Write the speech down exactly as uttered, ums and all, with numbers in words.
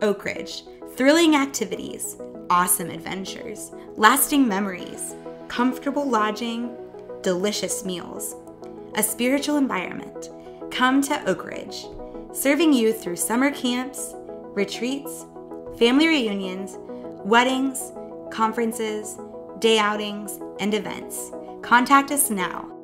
Oakridge. Thrilling activities, awesome adventures, lasting memories, comfortable lodging, delicious meals, a spiritual environment. Come to Oakridge, serving you through summer camps, retreats, family reunions, weddings, conferences, day outings, and events. Contact us now